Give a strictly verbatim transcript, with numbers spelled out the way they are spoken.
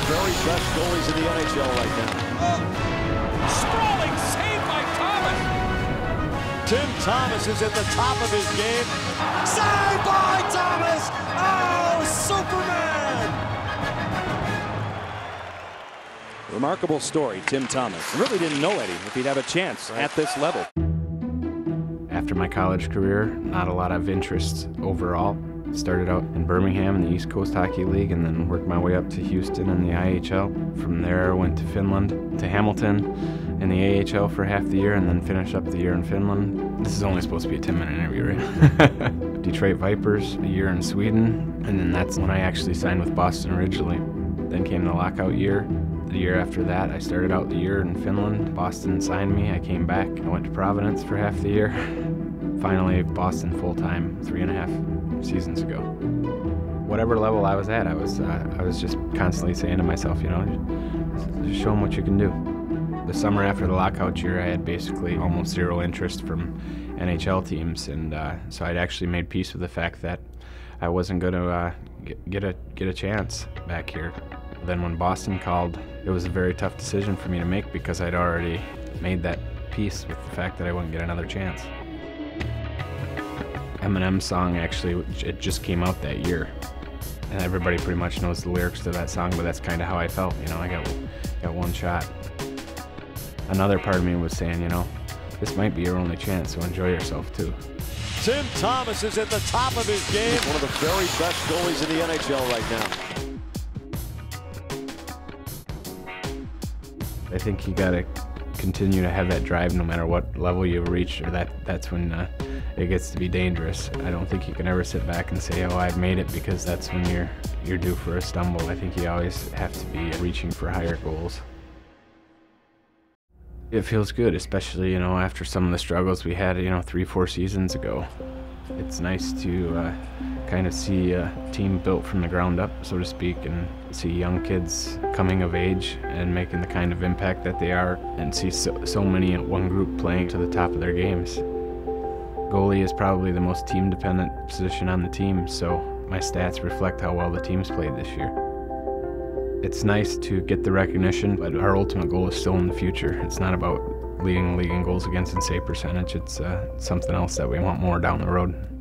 the very best goalies in the N H L right now. Oh. Sprawling save by Thomas. Tim Thomas is at the top of his game. Save by Thomas! Oh, Superman! Remarkable story, Tim Thomas. Really didn't know, Eddie, if he'd have a chance right. at this level. After my college career, not a lot of interest overall. Started out in Birmingham in the East Coast Hockey League and then worked my way up to Houston in the I H L. From there, I went to Finland, to Hamilton in the A H L for half the year and then finished up the year in Finland. This is only supposed to be a ten minute interview, right? Detroit Vipers, a year in Sweden, and then that's when I actually signed with Boston originally. Then came the lockout year. The year after that, I started out the year in Finland. Boston signed me, I came back, I went to Providence for half the year. Finally, Boston full-time three and a half seasons ago. Whatever level I was at, I was uh, I was just constantly saying to myself, you know, just show them what you can do. The summer after the lockout year, I had basically almost zero interest from N H L teams, and uh, so I'd actually made peace with the fact that I wasn't going to uh, get, get a get a chance back here. Then when Boston called, it was a very tough decision for me to make because I'd already made that peace with the fact that I wouldn't get another chance. Eminem's song, actually, it just came out that year. And everybody pretty much knows the lyrics to that song, but that's kind of how I felt, you know, I got, got one shot. Another part of me was saying, you know, this might be your only chance, so enjoy yourself too. Tim Thomas is at the top of his game. One of the very best goalies in the N H L right now. I think you gotta continue to have that drive no matter what level you reach, or that that's when uh, it gets to be dangerous. I don't think you can ever sit back and say, oh, I've made it, because that's when you're you're due for a stumble. I think you always have to be reaching for higher goals. It feels good, especially, you know, after some of the struggles we had, you know, three, four seasons ago. It's nice to uh, kind of see a team built from the ground up, so to speak, and see young kids coming of age and making the kind of impact that they are, and see so, so many in one group playing to the top of their games. Goalie is probably the most team-dependent position on the team, so my stats reflect how well the team's played this year. It's nice to get the recognition, but our ultimate goal is still in the future. It's not about leading the league in goals against and save percentage. It's uh, something else that we want more down the road.